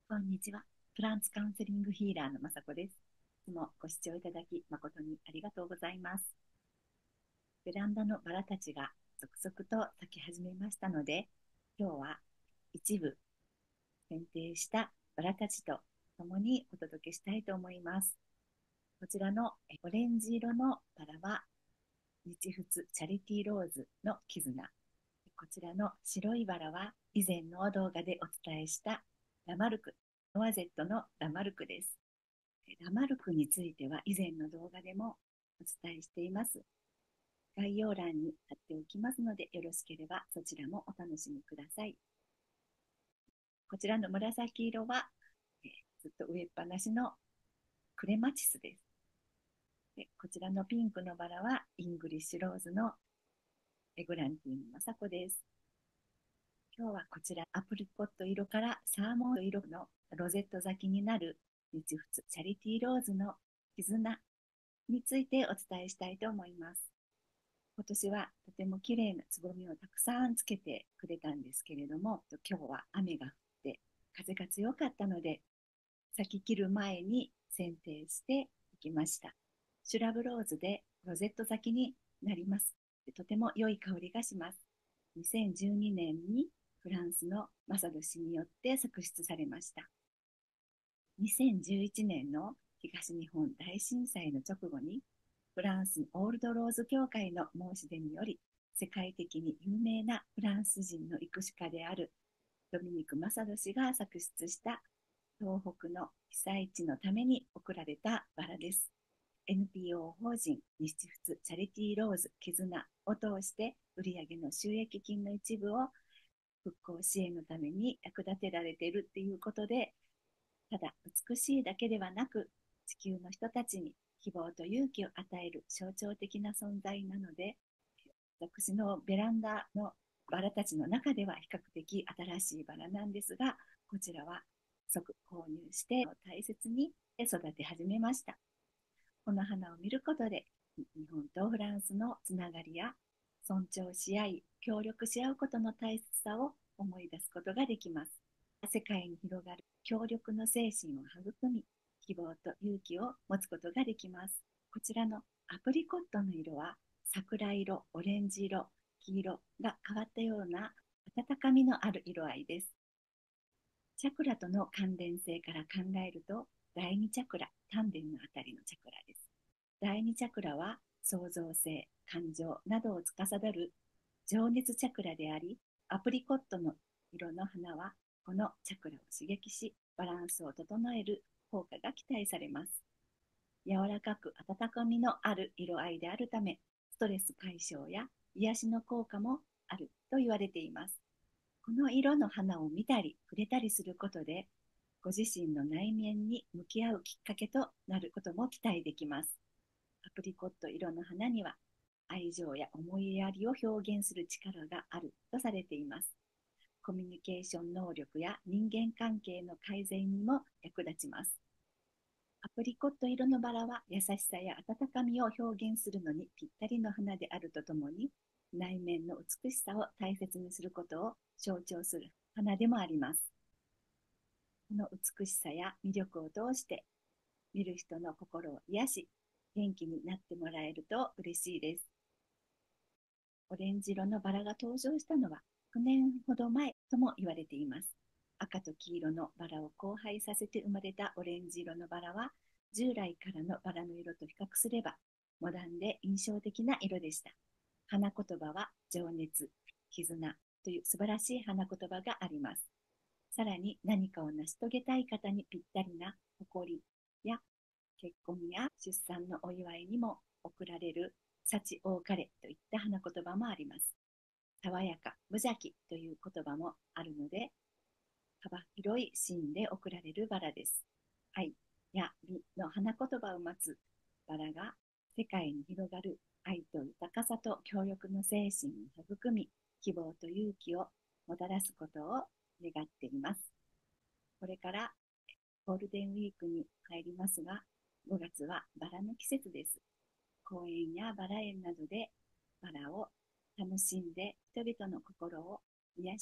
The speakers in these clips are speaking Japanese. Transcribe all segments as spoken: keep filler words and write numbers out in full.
こんにちは。プランツカウンセリングヒーラーのまさこです。いつもご視聴いただき誠にありがとうございます。ベランダのバラたちが続々と咲き始めましたので、今日は一部選定したバラたちと共にお届けしたいと思います。こちらのオレンジ色のバラは日仏チャリティーローズの絆。こちらの白いバラは以前の動画でお伝えしたラマルク、ノワゼットのラマルクです。ラマルクについては以前の動画でもお伝えしています。概要欄に貼っておきますので、よろしければそちらもお楽しみください。こちらの紫色は、えーずっと植えっぱなしのクレマチスです。でこちらのピンクのバラはイングリッシュローズのエグランティンマサコです。今日はこちらアプリコット色からサーモン色のロゼット咲きになる日仏チャリティーローズの絆についてお伝えしたいと思います。今年はとても綺麗なつぼみをたくさんつけてくれたんですけれども、今日は雨が降って風が強かったので、咲き切る前に剪定していきました。シュラブローズでロゼット咲きになります。とても良い香りがします。にせんじゅうにねんにフランスのマサド氏によって作出されました。にせんじゅういちねんの東日本大震災の直後に、フランスオールドローズ協会の申し出により、世界的に有名なフランス人の育種家であるドミニク・マサド氏が作出した東北の被災地のために贈られたバラです。エヌピーオー 法人日仏チャリティーローズ絆を通して売上の収益金の一部を復興支援のために役立てられているっていうことで、ただ美しいだけではなく、地球の人たちに希望と勇気を与える象徴的な存在なので、私のベランダのバラたちの中では比較的新しいバラなんですが、こちらは即購入して大切に育て始めました。この花を見ることで、日本とフランスのつながりや尊重し合い、協力し合うことの大切さを思い出すことができます。世界に広がる協力の精神を育み、希望と勇気を持つことができます。こちらのアプリコットの色は、桜色、オレンジ色、黄色が変わったような温かみのある色合いです。チャクラとの関連性から考えると、だいにチャクラ、丹田のあたりのチャクラです。だいにチャクラは創造性、感情などを司る情熱チャクラであり、アプリコットの色の花はこのチャクラを刺激し、バランスを整える効果が期待されます。柔らかく温かみのある色合いであるため、ストレス解消や癒しの効果もあると言われています。この色の花を見たり触れたりすることで、ご自身の内面に向き合うきっかけとなることも期待できます。アプリコット色の花には愛情や思いやりを表現する力があるとされています。コミュニケーション能力や人間関係の改善にも役立ちます。アプリコット色のバラは優しさや温かみを表現するのにぴったりの花であるとともに、内面の美しさを大切にすることを象徴する花でもあります。この美しさや魅力を通して見る人の心を癒し、元気になってもらえると嬉しいです。オレンジ色のバラが登場したのはきゅうねんほど前とも言われています。赤と黄色のバラを交配させて生まれたオレンジ色のバラは、従来からのバラの色と比較すればモダンで印象的な色でした。花言葉は情熱、絆という素晴らしい花言葉があります。さらに何かを成し遂げたい方にぴったりな誇りや結婚や出産のお祝いにも贈られる幸多かれといった花言葉もあります。爽やか、無邪気という言葉もあるので、幅広いシーンで贈られるバラです。愛や美の花言葉を待つバラが世界に広がる愛と豊かさと協力の精神を育み、希望と勇気をもたらすことを願っています。これからゴールデンウィークに入りますが、ごがつはバラの季節です。公園やバラ園などでバラを楽しんで人々の心を癒し、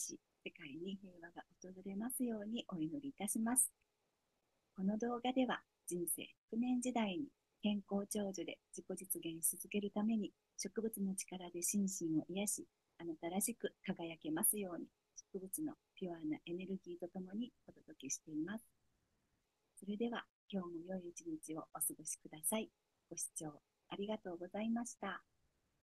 世界に平和が訪れますようにお祈りいたします。この動画では人生ひゃくねん時代に健康長寿で自己実現し続けるために植物の力で心身を癒し、あなたらしく輝けますように植物のピュアなエネルギーとともにお届けしています。それでは今日も良い一日をお過ごしください。ご視聴ありがとうございました。